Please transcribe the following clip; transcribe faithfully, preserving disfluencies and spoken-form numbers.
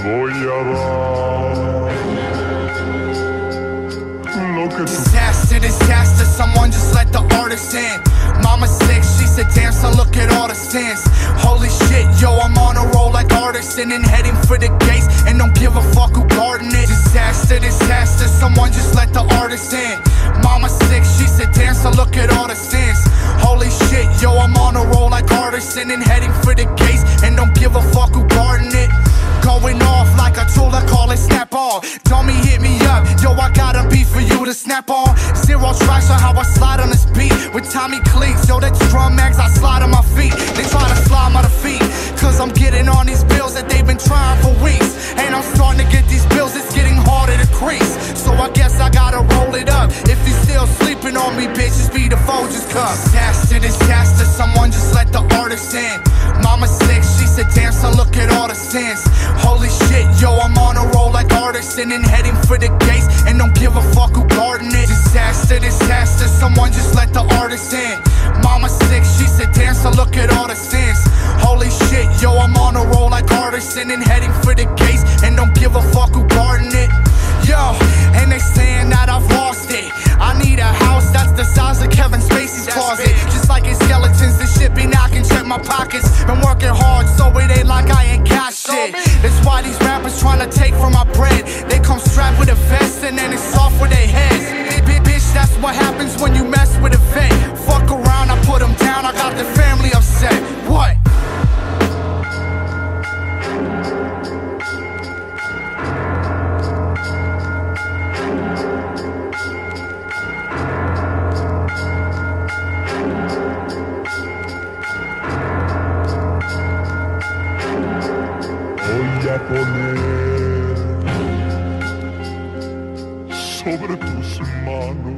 voy a dar lo que tú. Disaster, disaster, someone just let the artist in. Mama sick, she said damn son, look at all the sins. Holy shit, yo, I'm on a roll like artisan and heading for the gates and don't give a fuck who guarding it. Disaster, disaster, someone just let the artist in. Mama sick, she said damn son, look at all the sins. Holy shit, yo, I'm on a roll like artisan and heading for the gates and don't give a fuck who guarding it. Going off like a tool, I call it snap on. Dummy hit me up, yo, I got a beat for you to snap on. Zero tracks on how I slide on this beat with Tommy cleats, yo, that's drum mags, I slide on my feet. They try to slide my feet, cause I'm getting on these bills that they've been trying for weeks. And I'm starting to get these bills, it's getting harder to crease. So I guess I gotta roll it up. If you still sleeping on me, bitches, be the Folgers cup. Disaster, disaster, someone just let the artist in. Mama sick, she said damn son, look at all the sins. Holy shit, yo, I'm on a roll like artisan and heading for the gates and don't give a fuck who guarding it. Disaster, disaster, someone just let the artist in. Mama sick, she said damn son, look at all the sins. Holy shit, yo, I'm on a roll like artisan and heading for the gates and don't give a fuck who guarding it. Yo, and they saying that I've lost it. I need a house that's the size of Kevin Spacey's closet. Just like his skeletons, this shit be knocking, check my pockets. Been working hard, so it ain't like I ain't got shit. That's why these rappers tryna take from my bread. They come strapped with a vest and then it's off with their heads. Bitch, that's what happens when you mess with a vet. Fuck around, I put them down, I got the family upset. What? Voy a poner sobre tus manos